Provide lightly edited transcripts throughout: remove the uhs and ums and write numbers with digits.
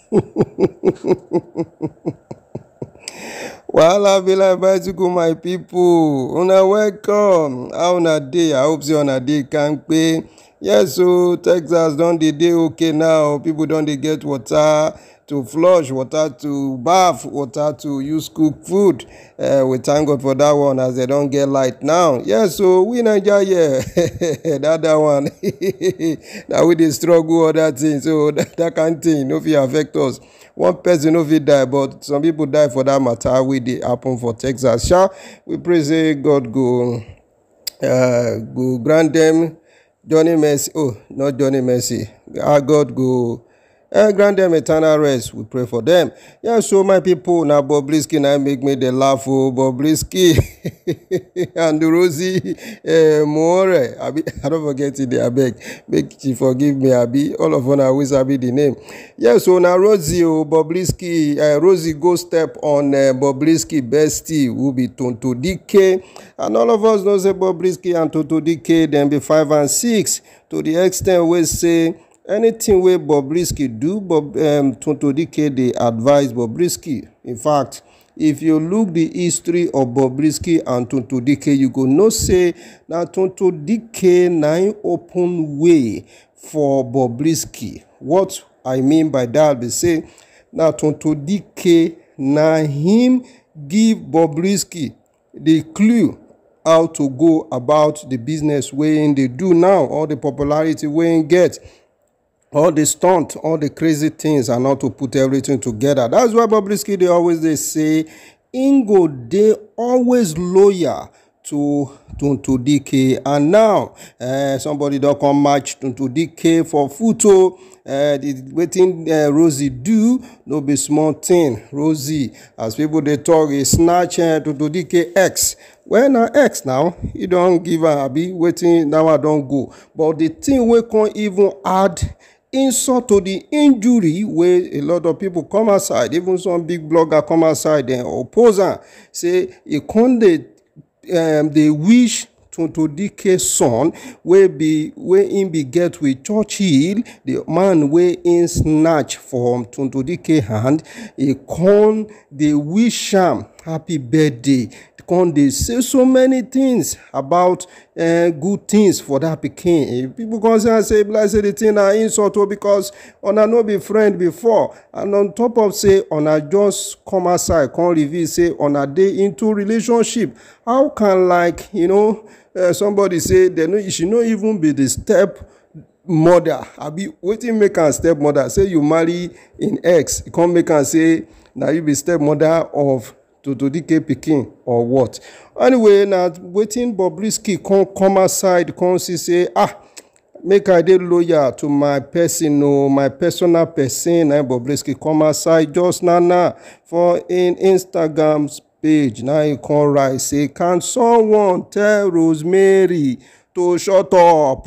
Wahala be like bicycle, my people. Una welcome. How una dey? I hope say una dey kampe. Yes, so Texas don dey okay now. People don dey get water to flush, water to bath, water to use cook food. We thank God for that one as they don get light now. Yes, so we Naija here, that one. Now we dey struggle other things, so that kind thing no fit affect us. One person no fit die, but some people die for that matter wey dey happen for Texas. Sha, we pray say God go grant them Johnny Mercy. Oh, not Johnny Mercy. Our God go grant them eternal rest. We pray for them. Yeah, so my people, now Bobrisky now make me the laugh. Oh, Bobrisky and Rosy, Meurer. I don't forget it. I beg. Make she forgive me. Abi, all of una always be the name. Yeah, so now Rosy, Bobrisky, Rosy go step on Bobrisky Bestie, who be Tonto Dikeh, and all of us know say Bobrisky and Tonto Dikeh then be 5 and 6 to the extent we say. Anything wey Bobrisky do, Tonto Dikeh dey advise Bobrisky. In fact, if you look the history of Bobrisky and Tonto Dikeh, you go know say na Tonto Dikeh na him open way for Bobrisky. What I mean by that be say na Tonto Dikeh na him give Bobrisky the clue how to go about the business wey him dey do now, all the popularity wey him get. All the stunt, all the crazy things, and how to put everything together. That's why Bobrisky they always they say, Ingo they always loyal to Tonto Dikeh. And now somebody don't come match Tonto Dikeh for photo. The waiting Rosy do no be small thing. Rosy, as people they talk, is Snatch Tonto Dikeh X. Well, now X now, you don't give a be waiting now. I don't go, but the thing we can't even add insult to the injury where a lot of people come aside, even some big blogger come aside and oppose am, say e con dey wish Tonto Dikeh son wey him be get with Churchill, the man wey him snatch from Tonto Dikeh hand, e con dey wish am happy birthday. Con dey say so many things about good things for that pikin. People come say like say the thing na insult because una no be friend before, and on top of say una just come outside come reveal say una dey into relationship. How can, like, somebody say they should not even be the step mother? Abi wetin make am step mother? Say you marry in ex, you come make am say na you be step mother of Tonto Dikeh pikin or what? Anyway, now waiting Bobrisky come aside, come say, make I dey loyal to my person, my personal person. And Bobrisky come aside just now for in Instagram's page. Now he come write say, can someone tell Rosemary to shut up?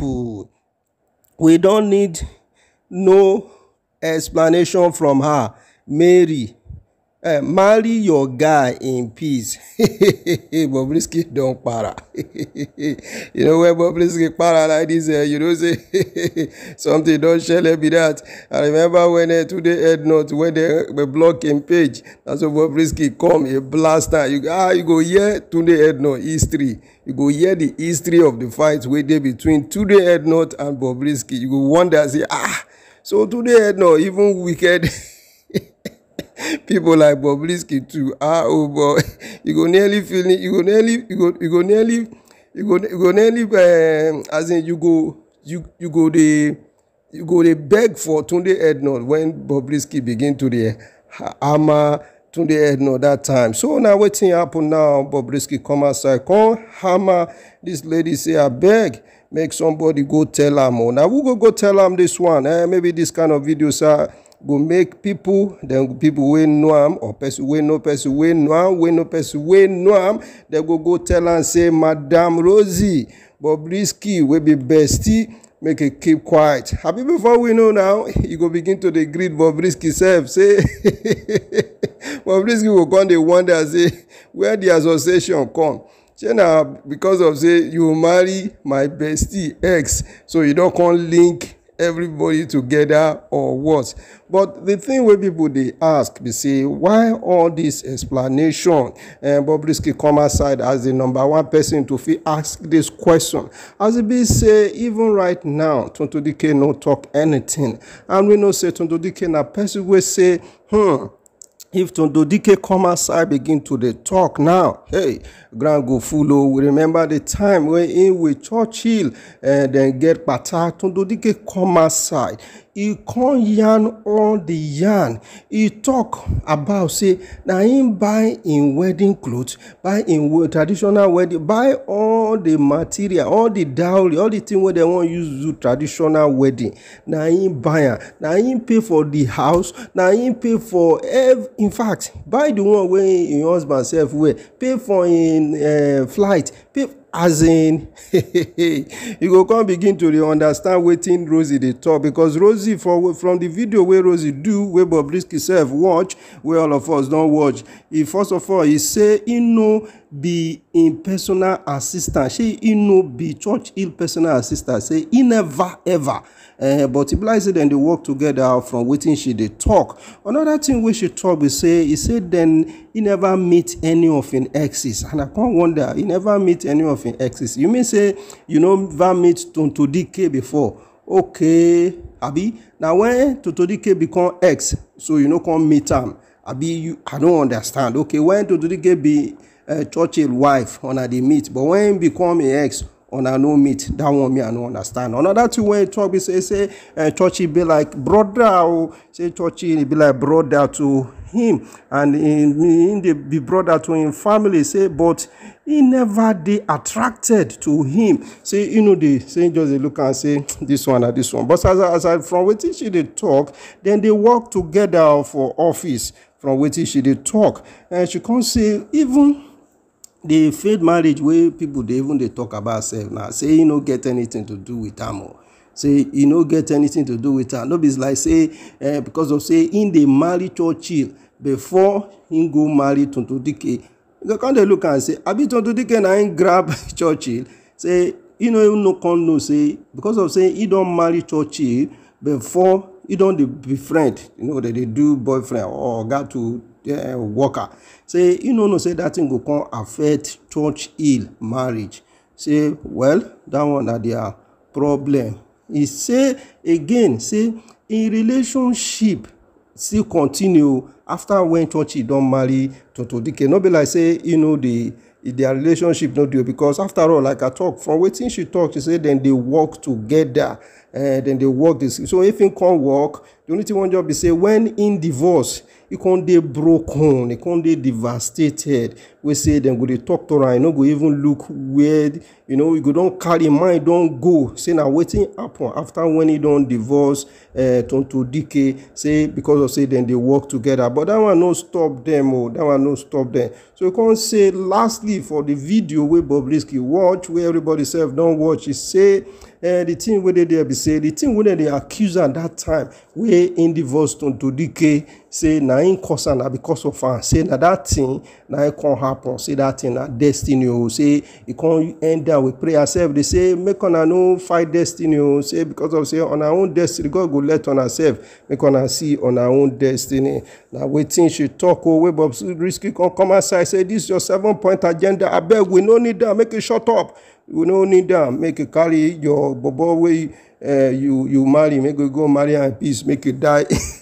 We don't need no explanation from her. Mary, marry your guy in peace. Bobrisky don't para. You know where Bobrisky para like this, say something don't share be that. I remember when today head note when they block him page, that's what Bobrisky come a blaster. You go hear today head note history. You go hear the history of the fights where they between today head note and Bobrisky. You go wonder, say so today head note even wicked. People like Bobrisky too. Oh boy, you go nearly feeling. You go nearly. As in, you go they beg for Tunde Ednor when Bobrisky begin to the hammer Tunde Ednor that time. So now wetin happen now? Bobrisky come outside, come hammer this lady. Say I beg, make somebody go tell am. Now who go tell am this one? Maybe this kind of videos go make people, then people wey know am, or person wey know person wey know am, wey know person wey know am, they go tell am say, Madam Rosy, Bobrisky wey be bestie, make it keep quiet. Happy before we know now, you go begin to dey greet Bobrisky self, say Bobrisky go come dey wonder, say where the association come. Say na because of say you marry my bestie ex, so you don't come link everybody together or what? But the thing where people they ask, they say, why all this explanation? And Bobrisky come aside as the number one person to ask this question. As it be say, even right now, Tonto Dikeh no talk anything. And we know say Tonto Dikeh na person will say, if Tonto Dikeh come outside begin to the talk now, hey, ground go full. We remember the time when in with Churchill and then get pata. Tonto Dikeh come outside. He can't yarn all the yarn. He talk about say now him buy in wedding clothes, buy in traditional wedding, buy all the material, all the dowry, all the thing where they want use do traditional wedding. Now him buy, now him pay for the house, now him pay for in fact buy the one where your husband self wear, pay for in flight, pay. As in, you go come begin to understand wetin Rosy dey talk, because Rosy from the video where Rosy do, where Bobrisky self watch, where all of us don't watch, he first of all he say he no be in personal assistant, he no be Churchill personal assistant, say he never ever. But if like say then they work together from wetin she dey talk. Another thing wey she talk be say he said then he never meet any of his exes, and I can't wonder he never meet any of his exes. You may say you never meet Tonto Dikeh before. Okay, abi now when Tonto Dikeh become ex, so you can't meet am. Abi I don't understand. Okay, when Tonto Dikeh be Churchill wife, una dey meet, but when he become an ex, una no meet. That one me I no understand. Another thing when talk be say Churchill be like brother, say Churchill be like brother to him, and in the be brother to him family, say but he never dey attracted to him. Say they say just they look and say this one or this one. But as I from wetin she dey talk, then they work together for office. From wetin she dey talk, and she can't say even the failed marriage where people they talk about self now, say you no get anything to do with them. Say you no get anything to do with her. No be like say because of say in the marry Churchill before he go marry Tonto Dikeh. You can look and say abi Tonto Dikeh na him grab Churchill. Say even no can know say because of say he don't marry Churchill before he don't befriend. That they do boyfriend or got to worker. Say no say that thing go come affect Churchill marriage. Say well that one na their problem. He say again say in relationship still continue after when Churchill don't marry Tonto Dikeh. No be like say their relationship no do, because after all, like I talk from wetin she talk, she say then they work together, then they work this. So if he can't work, the only thing one job be say when in divorce, he can't dey broken, he can't dey devastated. We say then go dey talk to her, go even look weird, you go don't carry mind, don't go. Say now waiting happen after when he don't divorce Tonto Dikeh, say because of say then they work together. But that one no stop them, that one no stop them. So you can't say lastly for the video where Bobrisky watch, where everybody self don't watch, he say the thing where they be say the thing where they accuse at that time where in divorce Tonto Dikeh say na in cause na because of her. Say na that thing na it can't happen. Say that thing na destiny. Say it can't end there with prayer self. They say make on no fight destiny. Say because of say on our own destiny, God go let on herself make on see on our own destiny. Now waiting she talk where Bobrisky come outside say this your 7-point agenda. I beg we no need that. Make it shut up. We no need that. Make it carry your bobo way you marry. Make it go marry in peace. Make it die.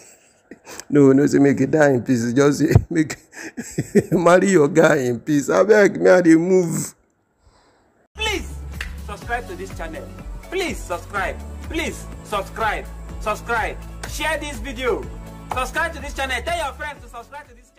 No, say make it die in peace. Just say make marry your guy in peace. I beg me they move. Please subscribe to this channel. Please subscribe. Please subscribe. Subscribe. Share this video. Subscribe to this channel. Tell your friends to subscribe to this.